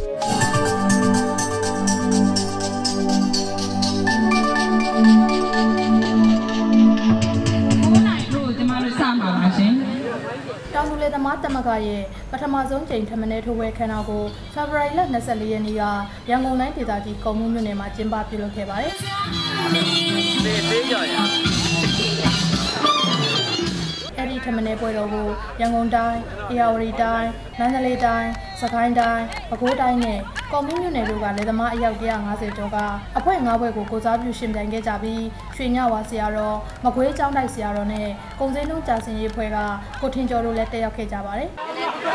တောင်သူလယ်သမားသမဂ္ဂရဲ့ပထမဆုံးကြိမ်ထမင်းထိုးပွဲခမ်းနားကိုဖေဖော်ဝါရီလ24ရက်နေ့ကရန်ကုန်တိုင်းဒေသကြီးကုန်းမြို့နယ်မှာကျင်းပပြုလုပ်ခဲ့ပါတယ်။အဲ့ဒီထမင်းပွဲတော်ကိုရန်ကုန်တိုင်း၊ဧရာဝတီတိုင်း၊မန္တလေးတိုင်း၊စကိုင်းတိုင်း၊ပဲခူးတိုင်းနဲ့ကုန်းမြို့နယ်တို့ကလယ်သမားအယောက်150ကျော်ကအဖွဲ့9ဘွဲ့ကိုကိုစားပြုရှင်ပြိုင်ခဲ့ကြပြီးရွှေညဝါဆရာတော်မကွေးကျောင်းတိုက်ဆရာတော်နဲ့ကုန်စည်နှုန်းကြာစင်ရေးဖွဲ့ကကိုထင်ကျော်တို့လည်းတက်ရောက်ခဲ့ကြပါတယ်။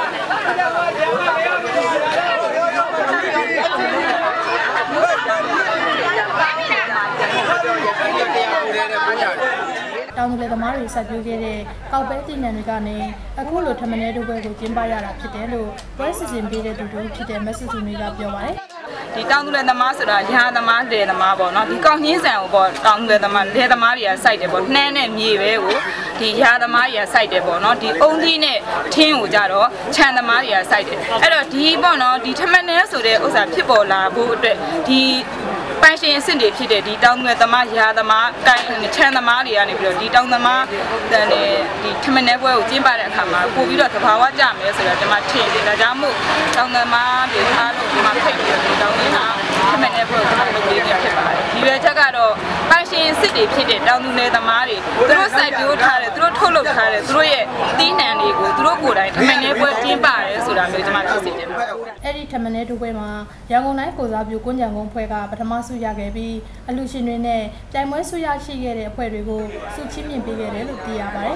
တောင်သူလယ်သမားတွေဆက်ပြိုးခဲ့တဲ့ကောက်ပဲတည်နှံတွေကနေအခုလိုထမင်းတို့ဘွဲကိုကျင်းပရတာဖြစ်တယ်လို့ပွဲစီစဉ်ပေးတဲ့သူတို့ဖြစ်တဲ့မက်ဆေ့ချ်တွေကပြောပါတယ်။ဒီတောင်သူလယ်သမားဆိုတာရာသမားလယ်သမားပေါ့နော်ဒီကောက်ညင်းဆန်ကိုပေါ့တောင်သူလယ်သမားတွေကစိုက်တယ်ပေါ့နှမ်းနဲ့မြေပဲကိုဒီရာသမားတွေကစိုက်တယ်ပေါ့နော်ဒီအုံသီးနဲ့ထင်းကိုကြတော့ခြံသမားတွေကစိုက်တယ်အဲ့တော့ဒီပေါ့နော်ဒီထမင်းနဲ့ဆိုတဲ့ဥစ္စာဖြစ်ပေါ်လာဖို့အတွက်ဒီပိုင်ရှင်အဆင့်တွေဖြစ်တဲ့ဒီတောင်သူလယ်သမားရာသမားတိုင်းခြံသမားတွေကနေပြီးတော့ဒီတောင်သမားတန်တဲ့ဒီထမင်းနဲ့ပွဲကိုကျင်းပတဲ့အခါမှာပို့ပြီးတော့သဘာဝကျမယ်ဆိုတော့ဒီမှာထင်တယ်ဒါကြောင့်မို့တောင်သမားတွေအားလုံးဒီမှာဖိတ်ပြီးတော့တောင်တွေဟာထမင်းနဲ့ပွဲကိုလုပ်ပေးနေဖြစ်ပါတယ်ဒီရွယ်ချက်ကတော့ပိုင်ရှင်စစ်တွေဖြစ်တဲ့တောင်သူလယ်သမားတွေသူတို့စိုက်ပျိုးထားတယ်သူတို့ထုတ်လုပ်ထားတယ်သူတို့ရဲ့အသီးနှံတွေကိုသူတို့ကိုယ်တိုင်ထမင်းနဲ့ပွဲကျင်းပရဲဆိုတာမျိုးဒီမှာဖြစ်စေချင်တယ်အဲ့ဒီထမင်းနဲ့ပွဲမှာရန်ကုန်တိုင်းကိုစားပြုကွန်းကြံကုန်းဖွဲ့ကပထမဆုရခဲ့ပြီးအလူရှင်တွေနဲ့ပြိုင်ပွဲဆုရရှိခဲ့တဲ့အဖွဲ့တွေကိုဆုချီးမြှင့်ပေးခဲ့တယ်လို့သိရပါတယ်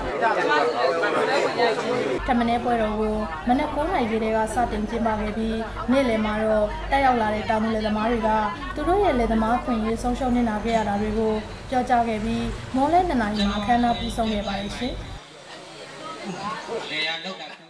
ထမင်းနဲ့ပွဲတော်ကိုမနက်9:00 နာရီတည်းကစတင်ကျင်းပခဲ့ပြီးနေ့လယ်မှာတော့တက်ရောက်လာတဲ့တောင်သူလယ်သမားတွေကသူတို့ရဲ့လယ်သမားခွင့်ရေးဆုံးရှုံးနေတာခဲ့ရတာတွေကိုပြောကြားခဲ့ပြီးမော်လဲ2 နာရီမှာခမ်းနားပြီးဆုံးခဲ့ပါတယ်ရှင်